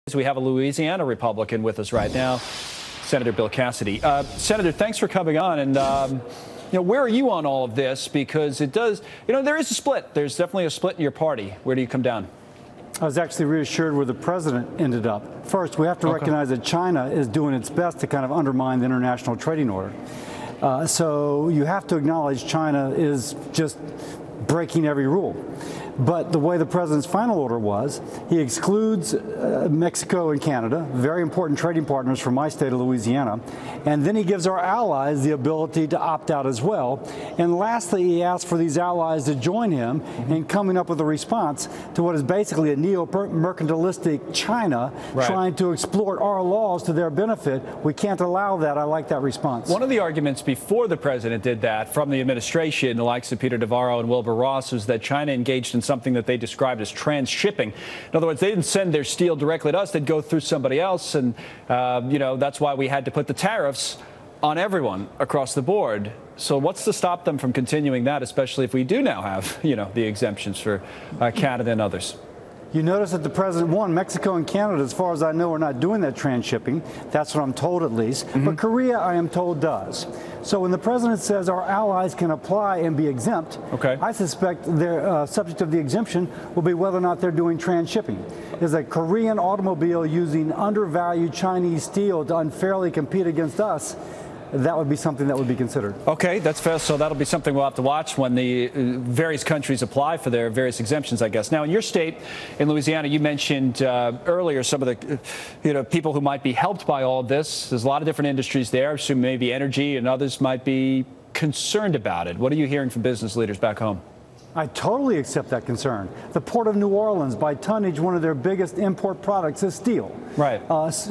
We have a Louisiana Republican with us right now, Senator Bill Cassidy. Senator, thanks for coming on. And, where are you on all of this? Because it does, there is a split. There's definitely a split in your party. Where do you come down? I was actually reassured where the president ended up. First, we have to recognize that China is doing its best to kind of undermine the international trading order. So you have to acknowledge China is just breaking every rule. But the way the president's final order was, he excludes Mexico and Canada, very important trading partners for my state of Louisiana, and then he gives our allies the ability to opt out as well. And lastly, he asks for these allies to join him in coming up with a response to what is basically a neo-mercantilistic China trying to exploit our laws to their benefit. We can't allow that. I like that response. One of the arguments before the president did that from the administration, the likes of Peter Navarro and Wilbur Ross, was that China engaged in something that they described as transshipping. In other words, they didn't send their steel directly to us. They'd go through somebody else. And, that's why we had to put the tariffs on everyone across the board. So what's to stop them from continuing that, especially if we do now have, the exemptions for Canada and others? You notice that the president, Mexico and Canada, as far as I know, are not doing that transshipping. That's what I'm told, at least. But Korea, I am told, does. So when the president says our allies can apply and be exempt, I suspect their subject of the exemption will be whether or not they're doing transshipping. Is a Korean automobile using undervalued Chinese steel to unfairly compete against us? That would be something that would be considered. Okay, that's fair. So that'll be something we'll have to watch when the various countries apply for their various exemptions, I guess. Now, in your state, in Louisiana, you mentioned earlier some of the people who might be helped by all of this. There's a lot of different industries there. I assume maybe energy and others might be concerned about it. What are you hearing from business leaders back home? I totally accept that concern. The Port of New Orleans, by tonnage, one of their biggest import products is steel. Right.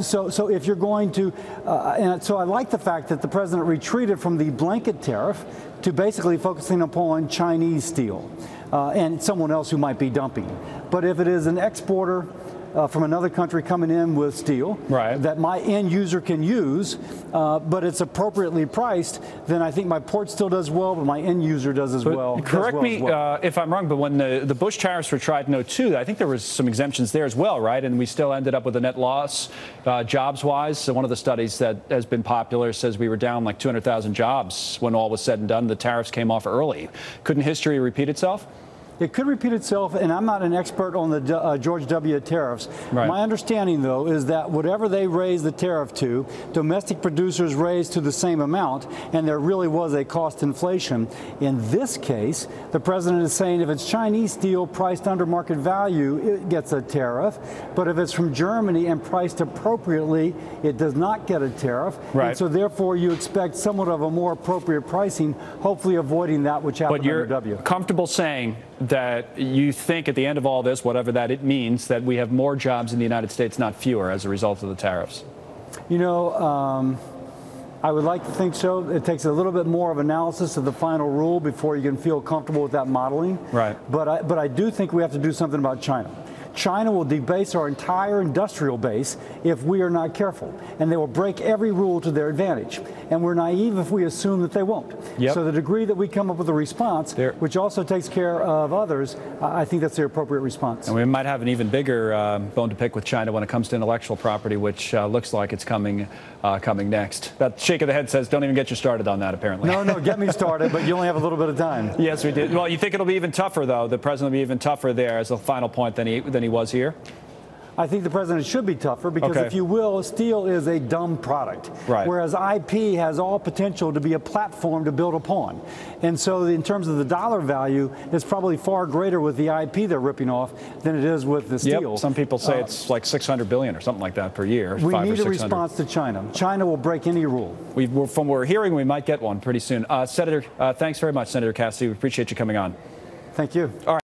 So if you're going to, and so I like the fact that the president retreated from the blanket tariff to basically focusing upon Chinese steel and someone else who might be dumping. But if it is an exporter from another country coming in with steel that my end user can use, but it's appropriately priced, then I think my port still does well, but my end user does as well. Correct me if I'm wrong, but when the Bush tariffs were tried in 2002, I think there was some exemptions there as well, right? And we still ended up with a net loss jobs-wise. So one of the studies that has been popular says we were down like 200,000 jobs when all was said and done. The tariffs came off early. Couldn't history repeat itself? It could repeat itself, and I'm not an expert on the George W. tariffs. My understanding, though, is that whatever they raised the tariff to, domestic producers raised to the same amount, and there really was a cost inflation. In this case, the president is saying if it's Chinese steel priced under market value, it gets a tariff. But if it's from Germany and priced appropriately, it does not get a tariff. And so therefore, you expect somewhat of a more appropriate pricing, hopefully avoiding that which happened under W. But you're comfortable saying that you think at the end of all this, whatever that it means, that we have more jobs in the United States, not fewer, as a result of the tariffs? I would like to think so. It takes a little bit more of analysis of the final rule before you can feel comfortable with that modeling. But I do think we have to do something about China. China will debase our entire industrial base if we are not careful, and they will break every rule to their advantage. And we're naive if we assume that they won't. So the degree that we come up with a response, which also takes care of others, I think that's the appropriate response. And we might have an even bigger bone to pick with China when it comes to intellectual property, which looks like it's coming next. That shake of the head says, don't even get you started on that, apparently. No, get me started, but you only have a little bit of time. Yes, we did. Well, you think it'll be even tougher, though? The president will be even tougher there as a final point than he was here? I think the president should be tougher because, if you will, steel is a dumb product, whereas IP has all potential to be a platform to build upon. And so in terms of the dollar value, it's probably far greater with the IP they're ripping off than it is with the steel. Some people say it's like $600 billion or something like that per year. We need a response to China. China will break any rule. From what we're hearing, we might get one pretty soon. Senator, thanks very much, Senator Cassidy. We appreciate you coming on. Thank you. All right.